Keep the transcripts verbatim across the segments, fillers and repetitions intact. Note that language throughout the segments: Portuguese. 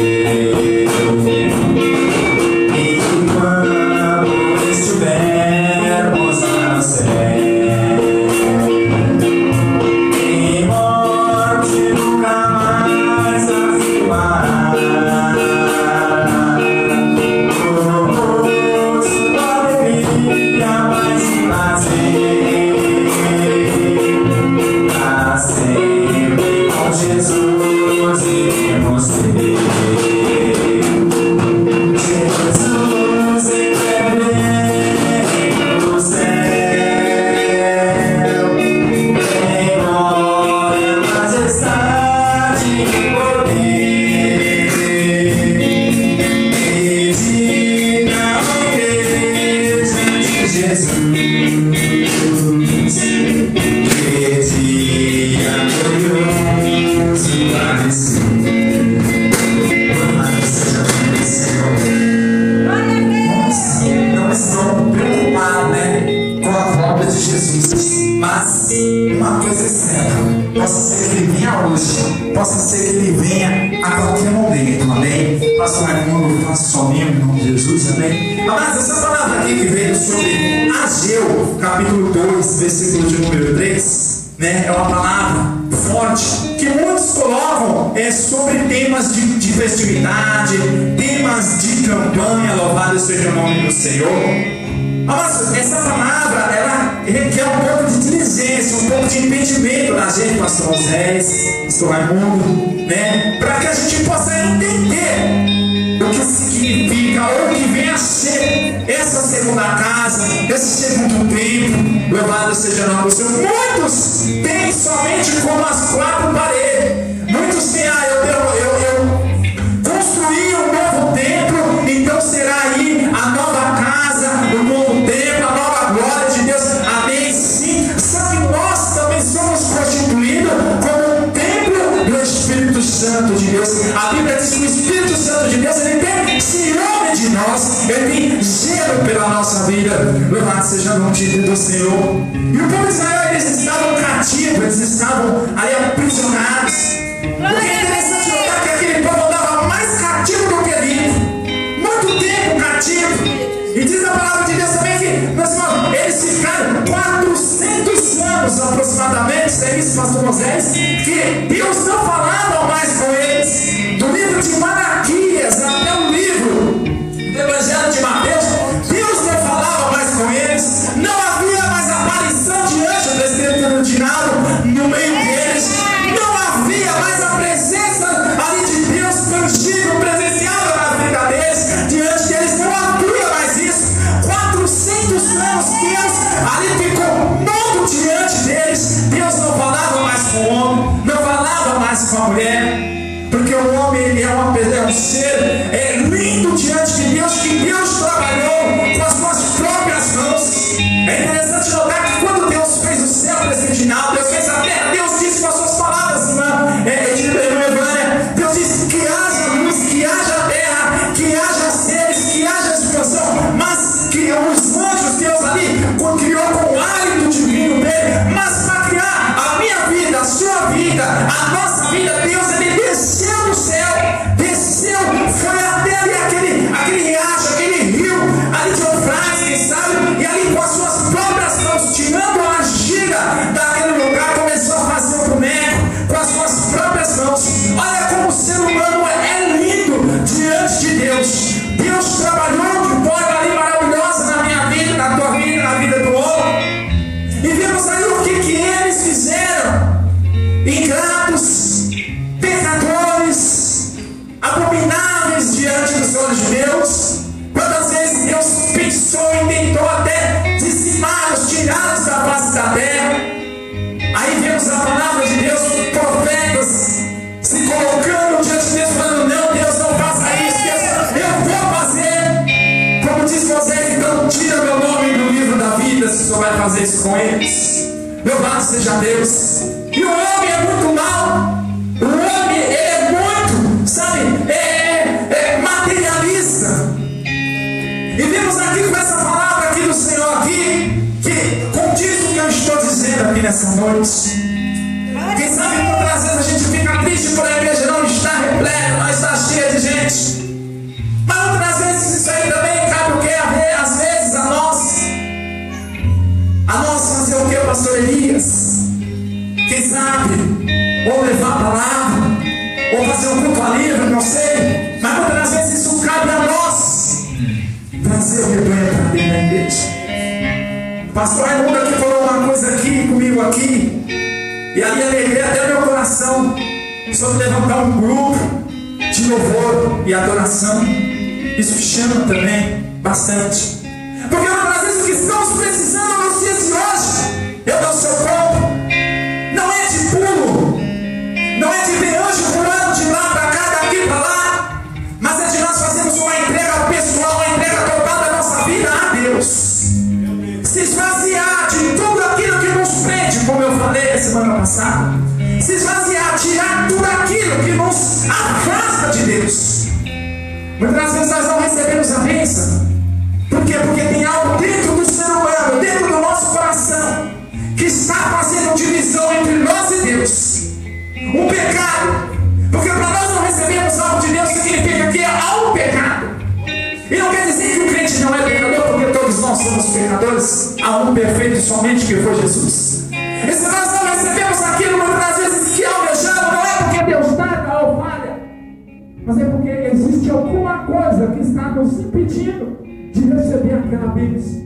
Quem sabe muitas vezes a gente fica triste por a igreja não estar repleta, não estar cheia de gente. pastor Elias, quem sabe, ou levar a palavra, ou fazer um culto livre, não sei, mas muitas das vezes isso cabe a nós, trazer o rebanho para dentro da igreja. Pastor Raimundo aqui falou uma coisa aqui comigo aqui, e ali alegrei até meu coração, sobre levantar um grupo de louvor e adoração. Isso chama também bastante, porque muitas vezes o que estamos precisando nos dias de hoje, eu dou seu corpo, não é de pulo, não é de ver anjo voando de lá para cá, daqui para lá, mas é de nós fazermos uma entrega pessoal, uma entrega total da nossa vida a Deus, se esvaziar de tudo aquilo que nos prende, como eu falei a semana passada, se esvaziar, tirar tudo aquilo que nos afasta de Deus. Muitas vezes nós não recebemos a bênção. Por quê? Porque tem algo dentro do ser humano, dentro do nosso coração, que está fazendo divisão entre nós e Deus. Um pecado. Porque para nós não recebermos algo de Deus significa que há um pecado. E não quer dizer que o crente não é pecador, porque todos nós somos pecadores. Há um perfeito somente, que foi Jesus. E se nós não recebemos aquilo, muitas vezes que almejamos, não é porque Deus tarda ou falha, mas é porque existe alguma coisa que está nos impedindo de receber aquela bênção.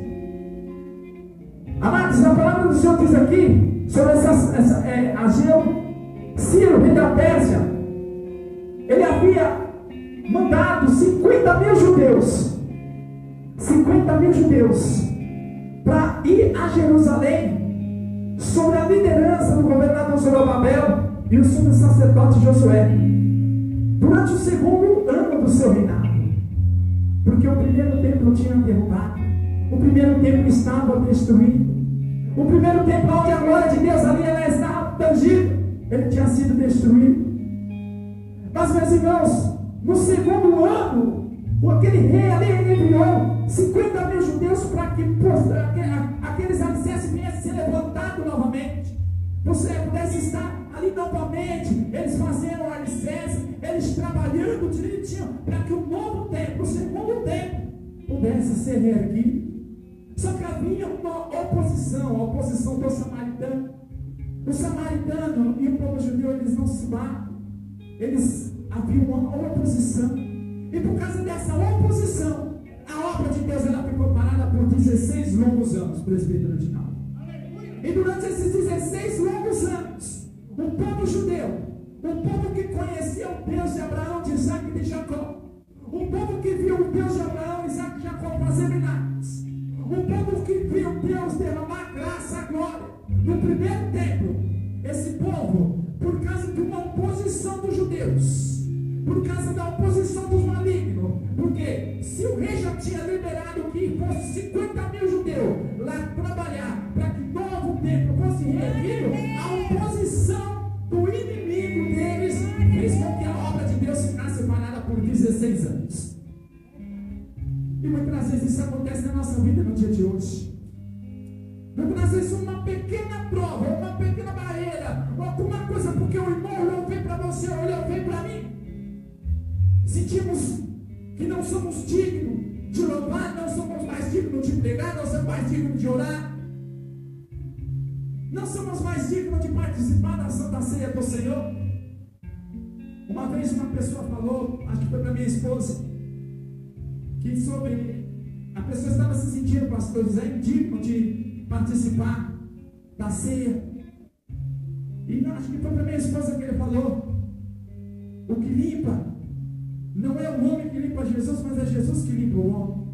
Amados, a palavra do Senhor diz aqui sobre essa, essa é, Ageu, Ciro, rei da Pérsia. Ele havia mandado cinquenta mil judeus, cinquenta mil judeus, para ir a Jerusalém, sob a liderança do governador Zorobabel e o sumo sacerdote Josué, durante o segundo ano do seu reinado, porque o primeiro templo tinha derrubado, o primeiro templo estava destruído, o primeiro templo onde a glória de Deus ali ela estava tangível, ele tinha sido destruído. Mas, meus irmãos, no segundo ano, aquele rei ali enviou cinquenta mil judeus para que aqueles alicerces viessem ser levantados novamente, você pudesse estar ali novamente, eles fazendo o alicerce, eles trabalhando direitinho, para que o novo templo, o segundo templo, pudesse ser reerguido. Só que havia uma oposição, a oposição do samaritano. O samaritano e o povo judeu, eles não se batem, eles haviam uma oposição, e por causa dessa oposição, a obra de Deus ela ficou parada por dezesseis longos anos, presbítero Ginaldo. E durante esses dezesseis longos anos, o povo judeu, o povo que conhecia o Deus de Abraão, de Isaac e de Jacó, o povo que viu o Deus de Abraão, Isaac e Jacó fazer milagres, o povo que viu Deus derramar graça, glória no primeiro templo, esse povo, por causa de uma oposição dos judeus, por causa da oposição dos malignos, porque se o rei já tinha liberado que fosse cinquenta mil judeus lá trabalhar para que o novo templo fosse reerguido, a oposição do inimigo deles fez com que a obra de Deus ficasse parada por dezesseis anos. E muitas vezes isso acontece na nossa vida no dia de hoje. Muitas vezes uma pequena prova, uma pequena barreira, alguma coisa, porque o irmão olhou bem para você, olhou bem para mim, sentimos que não somos dignos de louvar, não somos mais dignos de pregar, não somos mais dignos de orar, não somos mais dignos de participar da Santa Ceia do Senhor. Uma vez uma pessoa falou, acho que foi para minha esposa, que sobre a pessoa estava se sentindo, pastor José, indigno de participar da ceia. E não, acho que foi para minha esposa que ele falou: o que limpa não é o homem que limpa Jesus, mas é Jesus que limpa o homem.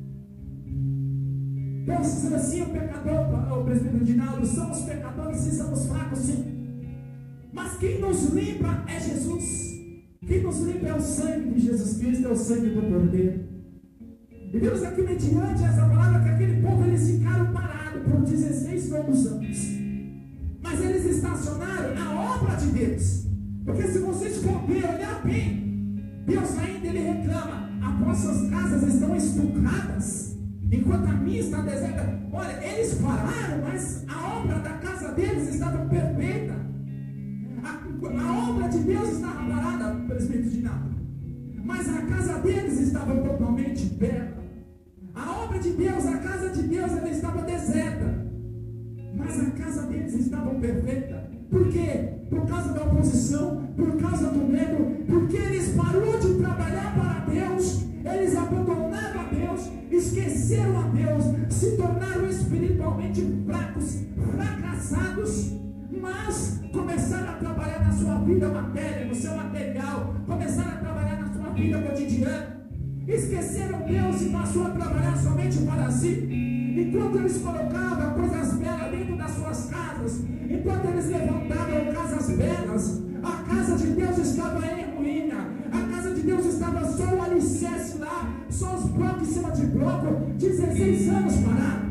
Posso ser assim, o pecador, o presbítero Ginaldo, somos pecadores e somos fracos, sim. Mas quem nos limpa é Jesus. Quem nos limpa é o sangue de Jesus Cristo, é o sangue do Cordeiro. E vemos aqui mediante essa palavra que aquele povo eles ficaram parados por dezesseis longos anos. Mas eles estacionaram na obra de Deus. Porque se vocês forem olhar bem, Deus ainda ele reclama: as vossas casas estão estucadas, enquanto a minha está deserta. Olha, eles pararam, mas a obra da casa deles estava perfeita. A, a obra de Deus estava parada, presbítero Ginaldo, mas a casa deles estava totalmente bela. A obra de Deus, a casa de Deus, ela estava deserta. mas a casa deles estava perfeita. Por quê? Por causa da oposição, por causa do medo, porque eles pararam de trabalhar para Deus, eles abandonaram a Deus, esqueceram a Deus, se tornaram espiritualmente fracos, fracassados, mas começaram a trabalhar na sua vida matéria, no seu material, começaram a trabalhar na sua vida cotidiana, esqueceram Deus e passou a trabalhar somente para si. Enquanto eles colocavam coisas belas dentro das suas casas, enquanto eles levantavam casas belas, a casa de Deus estava em ruína, a casa de Deus estava só o alicerce lá, só os blocos em cima de bloco, dezesseis anos parado.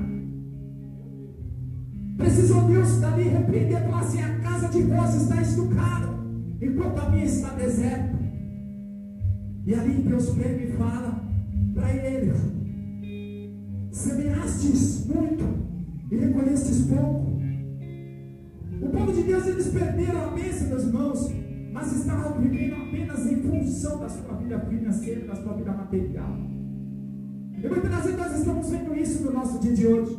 Precisou Deus dali repreender e falar assim: a casa de Deus está estucada, enquanto a minha está deserta. E ali Deus pega e fala para ele: semeastes muito e recolhestes pouco. O povo de Deus, eles perderam a bênção, meus irmãos, mas estavam vivendo apenas em função da sua vida financeira, da sua vida material. E muitas vezes nós estamos vendo isso no nosso dia de hoje.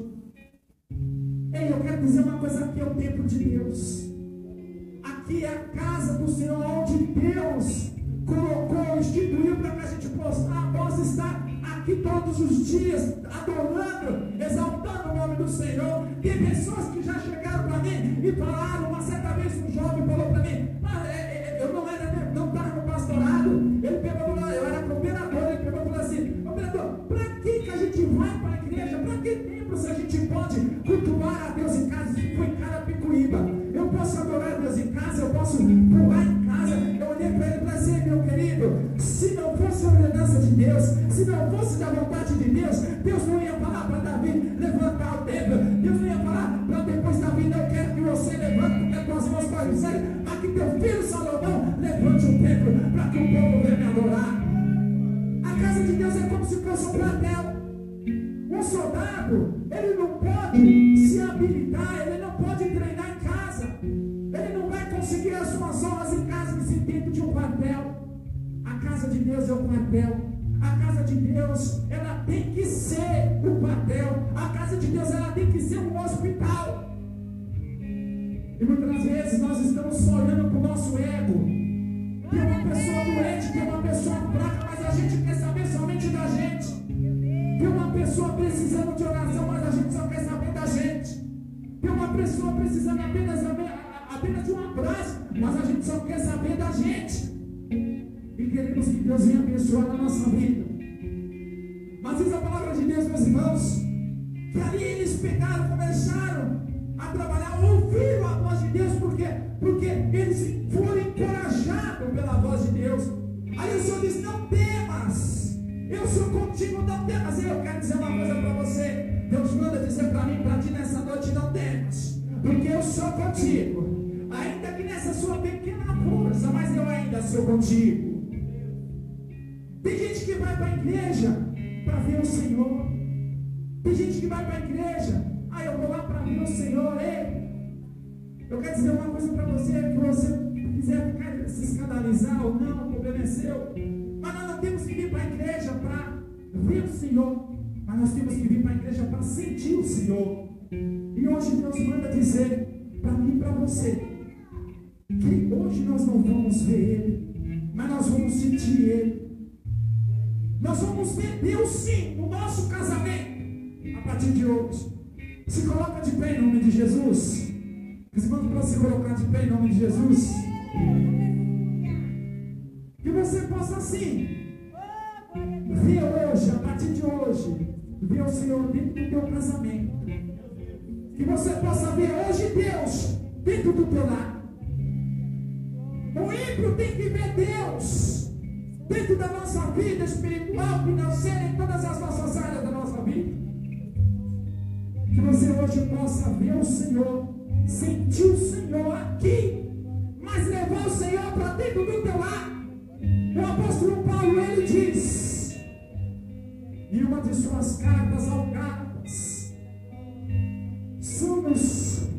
Ei, eu quero dizer uma coisa: aqui é o templo de Deus, aqui é a casa do Senhor, onde Deus colocou, instituiu para que a gente possa, possa estar aqui todos os dias, adorando, exaltando o nome do Senhor. Tem pessoas que já chegaram para mim e falaram, uma certa vez um jovem falou para mim: mas é, é, eu não era, não estava no pastorado, ele pegou, eu era cooperador, ele pegou e falou assim: cooperador, para que que a gente vai para a igreja? Para que tempo se a gente pode cultuar a Deus em casa? Se for em Carapicuíba, eu posso adorar a Deus em casa, eu posso pular em casa. Eu olhei para ele e falei assim: meu querido, se não fosse a ordenança de Deus, se não fosse da vontade de Deus, Deus não ia falar para Davi levantar o templo, Deus não ia falar para depois Davi: não quero que você levante porque tuas mãos correm sério, mas que teu filho Salomão levante o templo para que o povo venha me adorar. A casa de Deus é como se fosse um plantel. Um soldado, ele não pode se habilitar, ele não pode treinar em casa, ele não vai conseguir as suas horas em casa se dentro de um quartel. A casa de Deus é o quartel. A casa de Deus, ela tem que ser o quartel. A casa de Deus, ela tem que ser um hospital. E muitas vezes nós estamos só olhando para o nosso ego. Tem uma pessoa doente, tem uma pessoa fraca, mas a gente quer saber somente da gente. Tem uma pessoa precisando de oração, mas a gente só quer saber da gente. Tem uma pessoa precisando apenas, apenas de um abraço, mas a gente só quer saber da gente. E queremos que Deus venha abençoar a nossa vida. Mas diz a palavra de Deus, meus irmãos, que ali eles pegaram, começaram a trabalhar, ouviram a voz de Deus, porque, porque eles foram encorajados pela voz de Deus. Aí o Senhor diz: não temas, eu sou contigo, não temas. E eu quero dizer uma coisa para você: Deus manda dizer para mim, para ti nessa noite: não temas, porque eu sou contigo. Ainda que nessa sua pequena força, mas eu ainda sou contigo. Tem gente que vai para a igreja para ver o Senhor. Tem gente que vai para a igreja: ah, eu vou lá para ver o Senhor. Ei, eu quero dizer uma coisa para você: que você quiser ficar, se escandalizar ou não, o problema é seu. Mas nós não temos que vir para a igreja para ver o Senhor, mas nós temos que vir para a igreja para sentir o Senhor. E hoje Deus manda dizer para mim e para você que hoje nós não vamos ver Ele, mas nós vamos sentir Ele. Nós vamos ver Deus sim no nosso casamento a partir de hoje. Se coloca de pé em nome de Jesus. Os irmãos podem se colocar de pé em nome de Jesus. Que você possa assim ver hoje, a partir de hoje, ver o Senhor dentro do teu casamento. Que você possa ver hoje Deus dentro do teu lar. O ímpio tem que ver Deus dentro da nossa vida espiritual, financeira, em todas as nossas áreas da nossa vida. Que você hoje possa ver o Senhor, sentir o Senhor aqui, mas levar o Senhor para dentro do teu lar. O apóstolo Paulo, ele diz em uma de suas cartas ao Gálatas: somos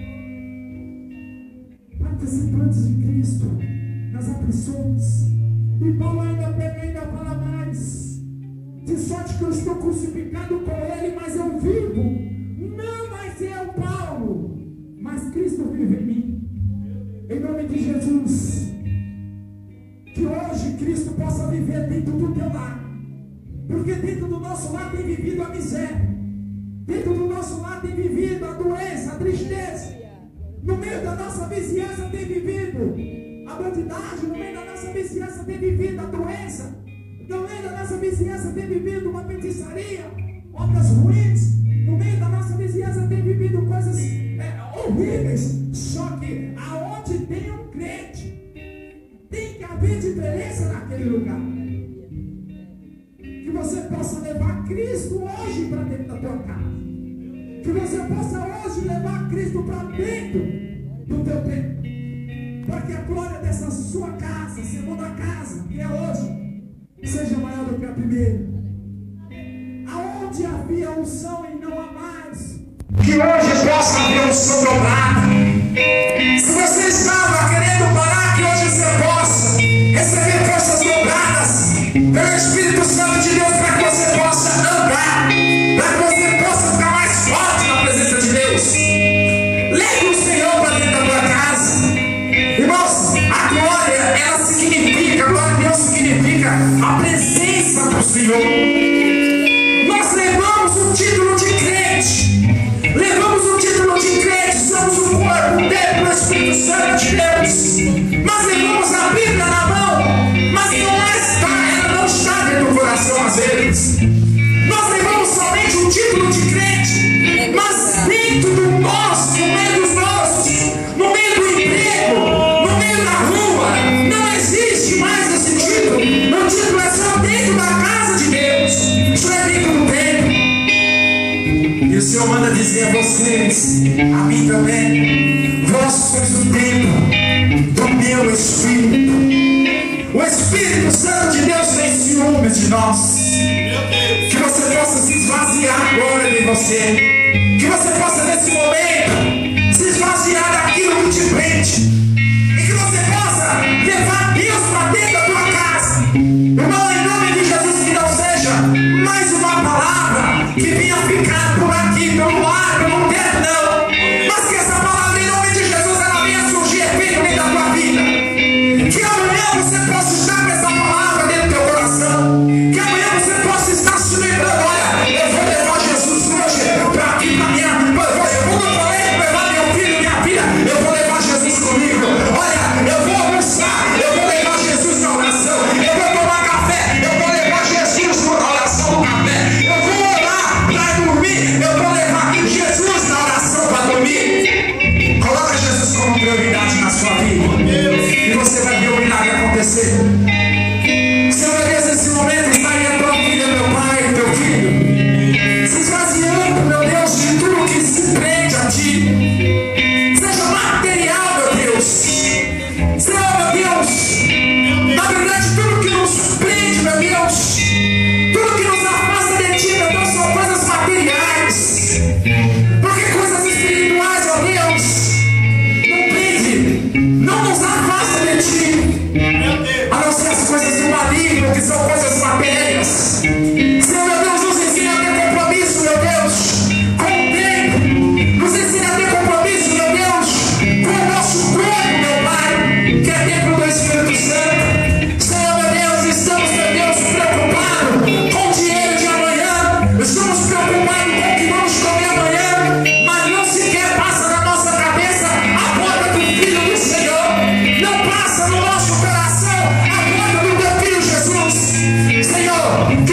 participantes de Cristo nas aflições. E Paulo ainda pega e ainda fala mais: de sorte que eu estou crucificado com Ele, mas eu vivo, não mais eu, Paulo, Jesus. Que hoje Cristo possa viver dentro do teu lar. Porque dentro do nosso lar tem vivido a miséria. Dentro do nosso lar tem vivido a doença, a tristeza. No meio da nossa vizinhança tem vivido a bandidagem. No meio da nossa vizinhança tem vivido a doença. No meio da nossa vizinhança tem vivido uma feitiçaria, obras ruins. No meio da nossa vizinhança tem vivido coisas é, horríveis. Só que aonde tem um crente, tem que haver diferença naquele lugar. Que você possa levar Cristo hoje para dentro da tua casa. Que você possa hoje levar Cristo para dentro do teu tempo. Para que a glória dessa sua casa, segunda casa, que é hoje, seja maior do que a primeira. Aonde havia unção e não há mais, que hoje possa haver unção dobrada. Se você estava querendo parar, que hoje você possa receber forças dobradas pelo Espírito Santo de Deus, para que você possa andar, para que você possa ficar mais forte na presença de Deus. Leve o Senhor para dentro da tua casa. Irmãos, a glória, ela significa, a glória de Deus significa a presença do Senhor. Nós levamos o título de crente, levamos o título de crente, somos o corpo, o templo do Espírito Santo de Deus. Nós levamos a Bíblia na mão, mas não está, ela não está dentro do coração às vezes. Nós levamos somente o título de crente, mas dentro do nosso, no meio dos nossos, no meio do emprego, no meio da rua, não existe mais esse título. O título é só dentro da casa de Deus, isso é dentro do templo. E o Senhor manda dizer a vocês, a mim também, vós sois o templo do meu Espírito. O Espírito Santo de Deus tem ciúmes de nós. Que você possa se esvaziar agora de você. Que você possa nesse momento se esvaziar daquilo que te prende. E que você possa levar Deus para dentro da tua casa. Irmão, em nome de Jesus, que não seja mais uma palavra que venha ficar por aqui, pelo ar, pelo teto, não. Mas que essa palavra, em nome de Jesus, ela venha surgir efeito dentro da tua vida. Que amanhã você possa estar com essa palavra dentro do teu coração. Que amanhã você possa estar se lembrando, olha, eu vou levar Jesus hoje para aqui, para minha, eu vou, eu vou levar meu filho, minha filha, eu vou levar Jesus comigo. Olha, eu vou almoçar, eu vou levar Jesus na oração. Eu vou tomar café, eu vou levar Jesus na oração do café. Eu vou orar para dormir, eu vou levar Jesus na oração para dormir. Coloca Jesus como prioridade na sua vida. E você vai ver o milagre acontecer. Senhor Deus, nesse momento estaria tua filha, meu pai, teu filho, se esvaziando, meu Deus, de tudo que se prende a ti. Seja material, meu Deus. Senhor, meu Deus, na verdade, tudo que nos prende, meu Deus, tudo que nos afasta de ti, meu Deus, são coisas materiais. Porque coisas espirituais, ó Deus, não prende, não nos afasta de ti. A não ser as coisas do maligno, que são coisas matérias. Senhor, meu Deus, nos ensina a ter compromisso, meu Deus, com o tempo. Nos ensina a ter compromisso, meu Deus, com o nosso corpo, meu Pai, que é templo do Espírito Santo. Senhor, meu Deus, estamos, meu Deus, preocupados com o dinheiro de amanhã. Estamos preocupados com o que vamos comer amanhã. Mas não sequer passa na nossa cabeça a porta do Filho do Senhor. Não passa no nosso coração a porta do teu Filho Jesus. Senhor,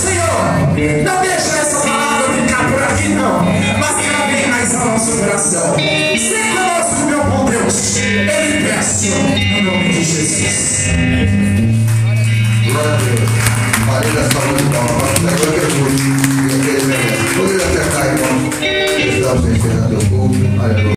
Senhor, não deixa essa palavra ficar por aqui não, mas que ela venha mais ao nosso coração. Seja conosco, meu bom Deus. Eu lhe peço, no nome de Jesus. Glória a Deus. Maria, saúde, palma. Agora que eu fui. Poderia acertar, irmão. Estamos encerrando o culto. Aleluia.